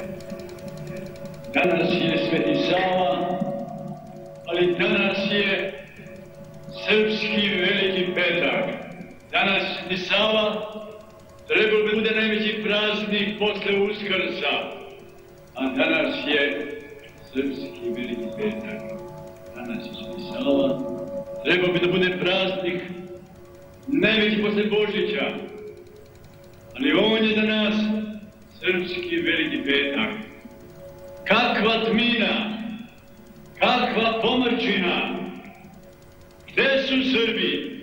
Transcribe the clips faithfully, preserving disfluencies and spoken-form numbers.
danas je Sveti Sava, ali danas je srpski veliki petak. Danas Sveti Sava trebao bi bude najveći praznik posle Uskrsa, a danas je srpski veliki petak. Danas je Sveti Sava trebao bi da bude praznik najveći posle Božića, ali on je za nas srpski veliki petak. Kakva tmina, kakva pomrčina, gde su Srbi?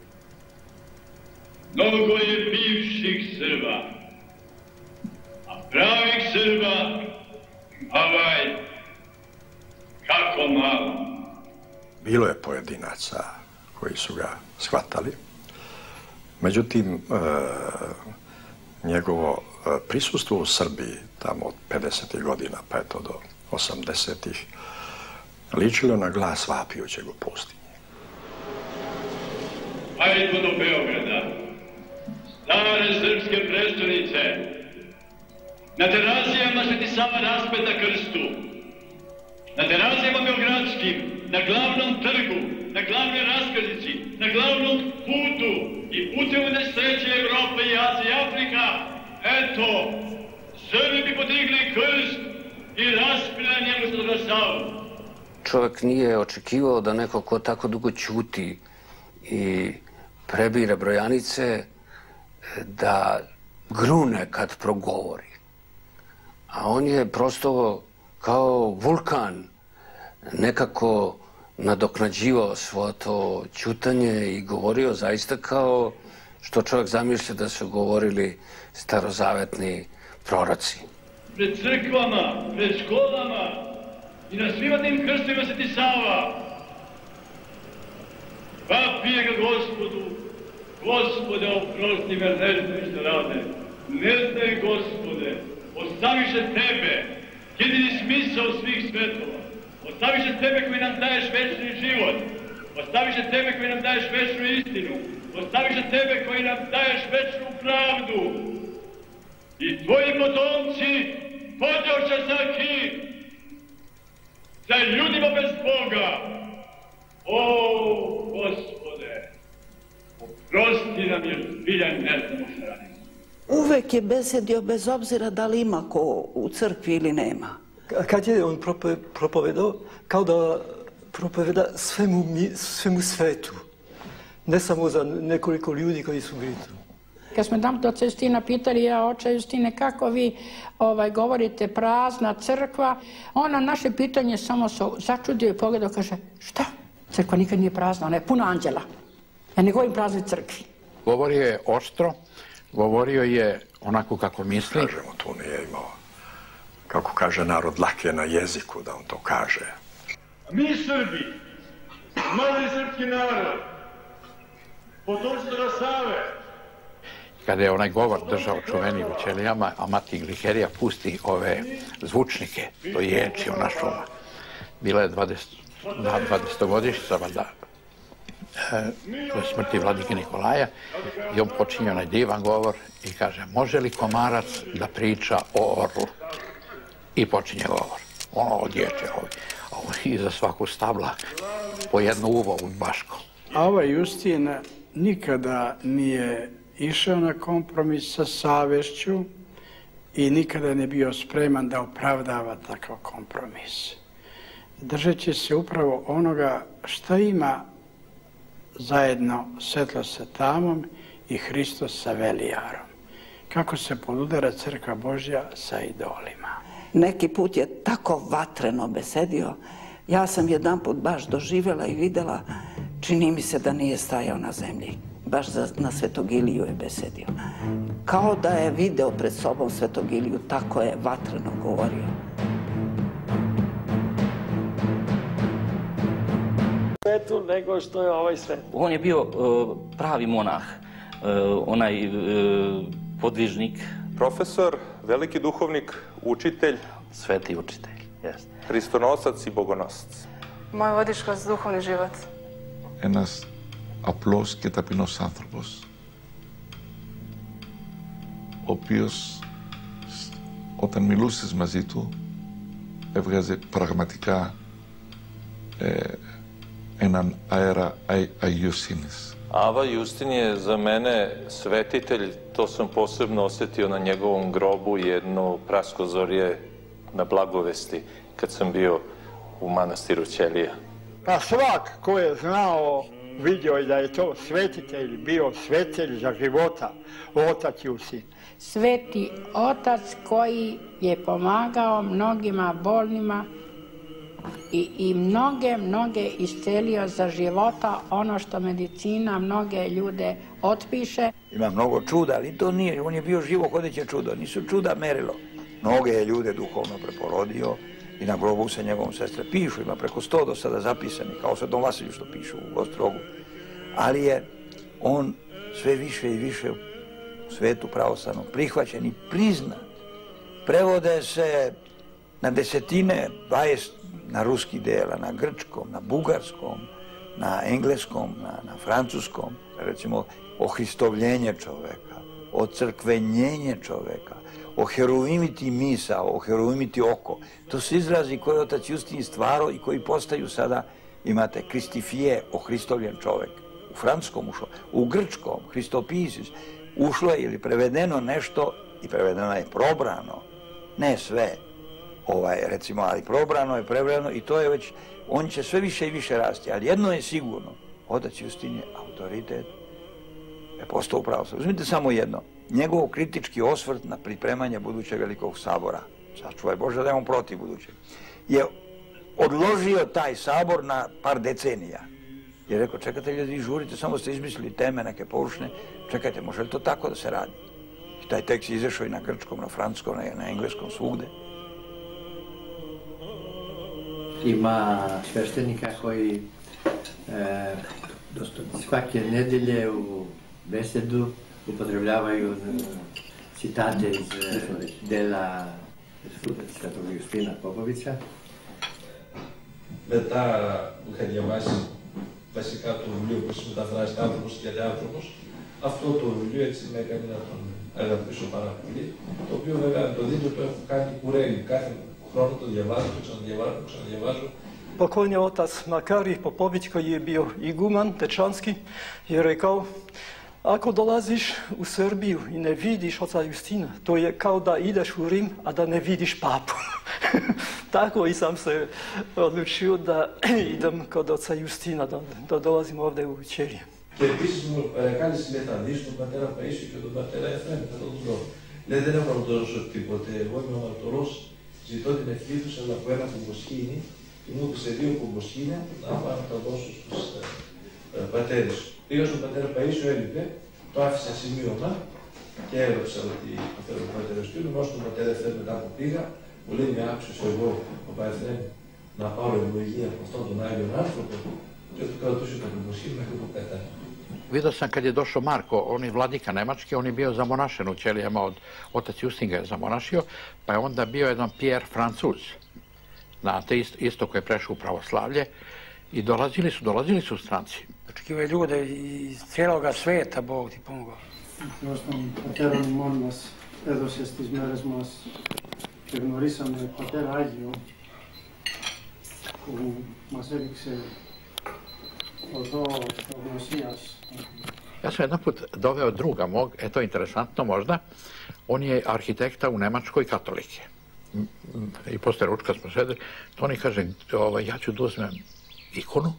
Mnogo je bivših Srba, a pravih Srba, ovaj, kako malo. Bilo je pojedinaca koji su ga shvatali. Međutim, e, njegovo prisustvo u Srbiji tamo od pedesetih godina pa eto do osamdesetih ličilo na glas vapijućeg u pustinji. Hajdemo do Beograda, stare srpske prestonice. Na terazijama Sveti Sava raspet na krstu. Na terazijama beogradskim, na glavnom trgu, na glavnoj raskrsnici, na glavnom putu i putem sreće Evrope i Azije i Afrika. Eto, Srbi bi podigli krst i raspili na njemu Svetoga Savu. Čovjek nije očekivao da neko ko tako dugo ćuti i prebira brojanice, da grune kad progovori. A on je prosto kao vulkan nekako nadoknađivao svo to ćutanje i govorio zaista kao što čovjek zamišlja da su govorili starozavetni proroci. Pred crkvama, pred školama i na svima tim krstovima Sveti Sava vapije ga Gospodu: Gospode, oprosti me, ne znaju što rade. Ne znaju, Gospode, ostaviše Tebe, jedini smisao svih svetova. Ostaviše Tebe koji nam daješ večni život. Ostaviše Tebe koji nam daješ večnu istinu. Ostaviše Tebe koji nam daješ večnu pravdu. I Tvoji potomci podjoše za kim? Za ljudima bez Boga. O, Gospode, oprosti nam jer zbilja ne znamo šta radimo. Uvek je besedio bez obzira da li ima ko u crkvi ili nema. Kad je on propovedao, kao da propoveda svemu, svemu svetu. Ne samo za nekoliko ljudi koji su bili tu. Kad smo tam do Justina pitali, ja, oče Justine, kako vi ovaj, govorite prazna crkva, on na naše pitanje samo se začudio i pogledao, kaže, šta? Crkva nikad nije prazna, ona je puna anđela. Ja ne govorim praznoj crkvi. Govorio je oštro, govorio je onako kako misli. Kažemo, tu nije imao, kako kaže narod, lake na jeziku da on to kaže. Mi Srbi, mali srpski narod, potomci Svetoga Save. Kada je onaj govor držao čuveni u ćelijama, a mati Gliherija pusti ove zvučnike, to ječi ona šuma. Bila je dvadesetogodišnjica, valjda, do smrti vladike Nikolaja, i on počinje onaj divan govor i kaže, može li komarac da priča o orlu? I počinje govor. Ono odječe ovdje. Iza svakog stabla po jedno uvo u baško. A ovaj Justin nikada nije išao na kompromis sa savešću i nikada ne bio spreman da opravdava takav kompromis. Držeći se upravo onoga šta ima zajedno svetlost sa tamom i Hristos sa velijarom. Kako se podudara crkva Božja sa idolima. Neki put je tako vatreno besedio. Ja sam jedan put baš doživjela i videla, čini mi se da nije stajao na zemlji. Baš na Svetog Iliju je besedio. Kao da je video pred sobom Svetog Iliju, tako je vatreno govorio. Svetu nego što je ovaj svet. On je bio pravi monah, onaj podvižnik. Profesor, veliki duhovnik, učitelj. Sveti učitelj, jeste. Hristonosac i bogonosac. Moj vodič kroz duhovni život. Ένας απλός και ταπεινός άνθρωπος, ο οποίος όταν μιλούσες μαζί του, έβγαζε πραγματικά ε, έναν αέρα αγιοσύνης. Ava Justin je za mene svetitelj, to sam posebno osjetio na njegovom grobu jedno praskozorje na Blagovesti kad sam bio u manastiru Ćelija. Pa svak ko je znao, vidio je da je to svetitelj, bio svetelj za života, otac Justin. Sveti otac koji je pomagao mnogima bolnima i, i mnoge, mnoge iscelio za života ono što medicina mnoge ljude otpiše. Ima mnogo čuda, ali to nije, on je bio živo hodeće čudo, nisu čuda merilo. Mnoge je ljude duhovno preporodio i na grobu se njegovom sestre pišu, ima preko sto do sada zapisani, kao Svetom Vasilju što pišu u Ostrogu. Ali je on sve više i više u svetu pravoslavnom prihvaćen i priznan. Prevode se na desetine, dvadeset na ruski dela, na grčkom, na bugarskom, na engleskom, na, na francuskom. Recimo, ohristovljenje čoveka, ocrkvenjenje čoveka, oheruimiti misao, oheruimiti oko. To su izrazi koje je otac Justin stvarao i koji postaju sada, imate kristifije, ohristovljen čovek. U francuskom ušlo, u grčkom, Hristopisis, ušlo je ili prevedeno nešto i prevedeno je probrano, ne sve, ovaj, recimo, ali probrano je, prevedeno i to je već, on će sve više i više rasti, ali jedno je sigurno, otac Justin je autoritet, je postao pravoslavlje. Uzmite samo jedno, njegov kritički osvrt na pripremanje budućeg velikog sabora, sačuvaj Bože da je on protiv budućeg, je odložio taj sabor na par decenija. Je rekao, čekajte ljudi, vi žurite, samo ste izmislili teme neke površne, čekajte, može li to tako da se radi? I taj tekst je izašao i na grčkom, na francuskom, na engleskom, svugde. Ima sveštenika koji e, svake nedelje u besedu upotrebljavaju citate iz dela Svetog Justina Popovića. Μετά που είχα διαβάσει βασικά το βιβλίο που έχει μεταφράσει άνθρωπος και άνθρωπος, αυτό το βιβλίο έτσι με έκανε να τον αγαπήσω πάρα πολύ, το οποίο βέβαια το δίπλο το έχω κάνει κουρέλι, κάθε χρόνο το διαβάζω, το ξαναδιαβάζω, το ξαναδιαβάζω. Pokojni otac Makari Popovich, koji je bio iguman tečanski, je rekao, ako dolaziš u Srbiju i ne vidiš oca Justina, to je kao da ideš u Rim, a da ne vidiš papu. Tako i sam se odlučio da idem kod oca Justina, da, da dolazim ovdje u Ćelije. Και επίσης μου κάλεσε μεταδείς τον πατέρα Παΐσιο και τον πατέρα Εφραίμ, κατά τον δρόμο. Λέει, δεν έχω να του δώσω τίποτε. Εγώ είμαι ο αμαρτωρός, ζητώ την ευχή τους, αλλά από ένα κουμποσχήνι, και μου έδωσε δύο κουμποσχήνια, να πάω να τα δώσω στους ε, πατέρες. Πήγα στον πατέρα Παΐσιο, έλειπε, το άφησα σημείωμα και έγραψα ότι θέλω τον πατέρα Στήλου. Όσο τον πατέρα Εφραίμ μετά που πήγα, μου λέει, με άκουσες εγώ, ο Παΐσιο, να πάρω ευλογία από αυτόν τον Άγιον άνθρωπο, και του κρατούσε το κουμποσχήνι μέχρι που κατάφερε. Vidio sam kad je došao Marko, on je vladika Nemačke, on je bio zamonašen u Ćelijama, od otac Justin ga je zamonašio, pa je onda bio jedan Pierre Francuz, znate, isto koji je prešao u pravoslavlje i dolazili su, dolazili su stranci. Očekivaju ljude iz cijeloga sveta, Bog ti pomogao. Prostom pateron monas, edoses tis meres mas, kevnorisame pater Agio, cum mas erixe odo prognosijas. Ja sam jedan put doveo druga mog, eto interesantno možda, on je arhitekta u Nemačkoj katolike. I posle ručka smo sedeli, to oni kaže, ovaj, ja ću da uzmem ikonu,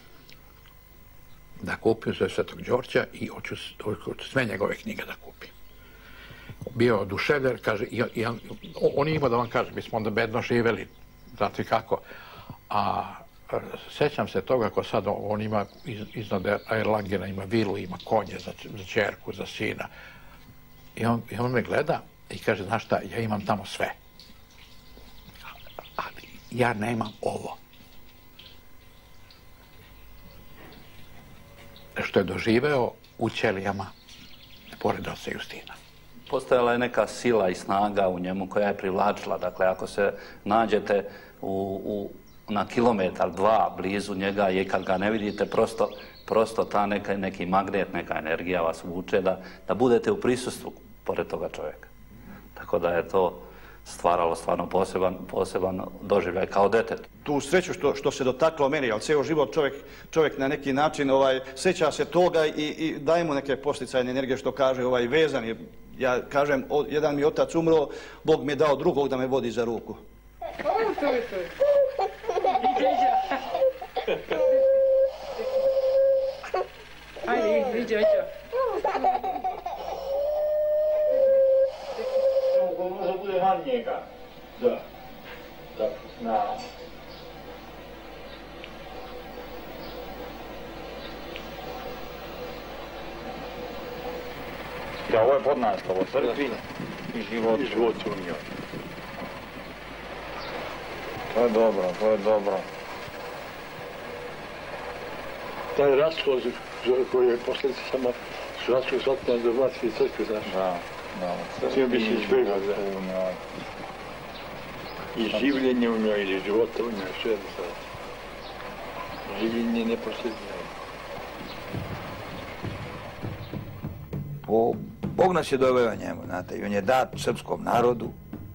da kupim za Svetog Đorđa i hoću, hoću sve njegove knjige da kupim. Bio oduševljen, kaže, i, i, on je imao da vam kaže, mi smo onda bedno živeli, znate kako, a sećam se toga ako sad on ima iznad Erlangena, ima vilu, ima konje za, za čerku, za sina. I on, I on me gleda i kaže, znaš šta, ja imam tamo sve. Ali ja nemam ovo. Što je doživeo u Ćelijama, pored oca Justina. Postojala je neka sila i snaga u njemu koja je privlačila. Dakle, ako se nađete u, u na kilometar, dva blizu njega i kad ga ne vidite, prosto, prosto ta neka, neki magnet, neka energija vas vuče da, da budete u prisustvu pored toga čovjeka. Tako da je to, stvaralo stvarno poseban, poseban doživljaj kao detet. Tu sreću što, što se dotaklo meni, ali cijelo život čovjek, čovjek na neki način ovaj, sjeća se toga i, i daje mu neke posticajne energije što kaže ovaj, vezan je. Ja kažem, o, jedan mi otac umro, Bog mi je dao drugog da me vodi za ruku. Ajde, iđe, iđe. Možda bude van njega. Da. Da, na. Ja, ovo je podnaslov o crkvi i životu. I životu u njoj. To je dobro, to je dobro. Taj raskol koji je posljedica samo Hrvatskog svatnja do Hrvatske crkve, znaš. Da, da. Svima bi se izbjegao, da. I življenje u njoj, ili života u njoj, sve jedno sada. Življenje neposljednje. Po, Bog nas je doveo njemu, znate, i on je dat srpskom narodu.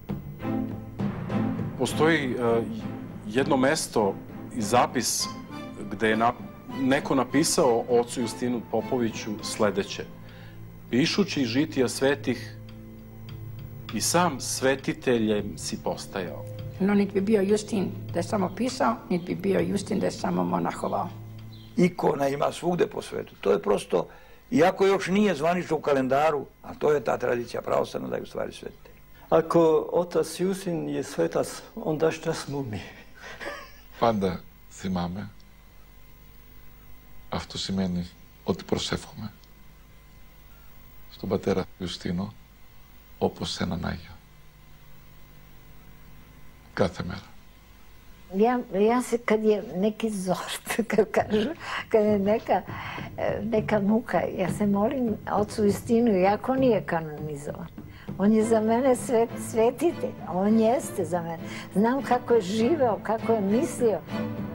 Postoji uh, jedno mesto i zapis gde je na, neko napisao ocu Justinu Popoviću sledeće. Pišući žitija svetih i sam svetiteljem si postajao. No, niti bi bio Justin da je samo pisao, niti bi bio Justin da je samo monahovao. Ikona ima svugde po svetu. To je prosto, iako još nije zvanično u kalendaru, a to je ta tradicija pravoslavna da je u stvari svetitelj. Ako otac Justin je svetac, onda šta smo mi? Πάντα θυμάμαι αυτό σημαίνει ότι προσεύχομαι στον πατέρα Ιουστίνο όπως σε έναν Άγιο. Κάθε μέρα. Ja, ja se kad je neki zort, kad kažu, kad je neka, neka muka, ja se molim ocu Justinu, iako nije kanonizovan. On je za mene svet, svetitelj, on jeste za mene. Znam kako je živeo, kako je mislio.